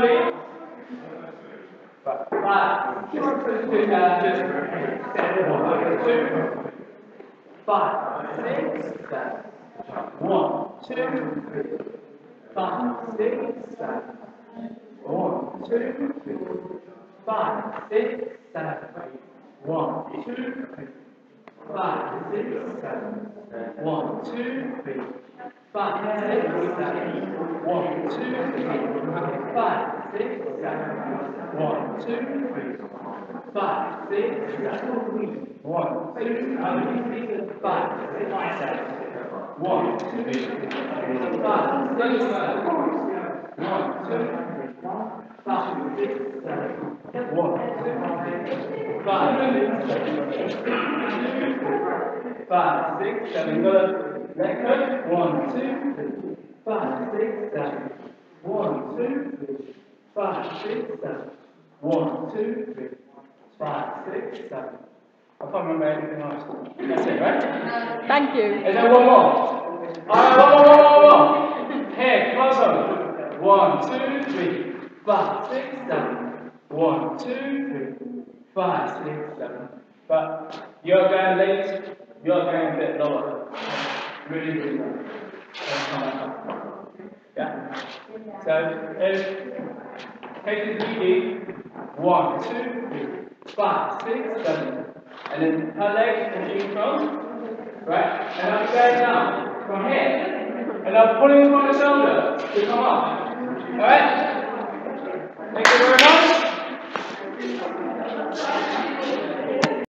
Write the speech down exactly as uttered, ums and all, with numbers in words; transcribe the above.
Five. Two, five, six, seven. One, two, three. Five, six, seven. One, two, three. Five, six, seven. One, two, three. Five, six, seven. One, two, three. Five, six, seven. One, two, three. Five, six, seven. One, two, three. Five, six, seven. One, two, three. Five, six, seven. One, two, three. Five, six, seven. One, two, three. Five, six, seven. One, two, three. Five, six, seven. Five, six, seven. Good. Let go. One, two, three. Five, six, seven. One, two, three. Five, six, seven. One, two, three. Five, six, seven. I can't remember anything else. That's it, right? Thank you. Is there one more? Alright, one more, one more, one more. Here, close up. One, two, three. Five, six, seven. One, two, three. Five, six, seven. But you're going late. You're going a bit lower. Really, really low. Let's come back up. Yeah? So, if Katie's leading, one, two, three, five, six, seven. And then her legs are being crossed. Right? And I'm going down from here. And I'm pulling from the shoulder to come up. Alright? Thank you very much.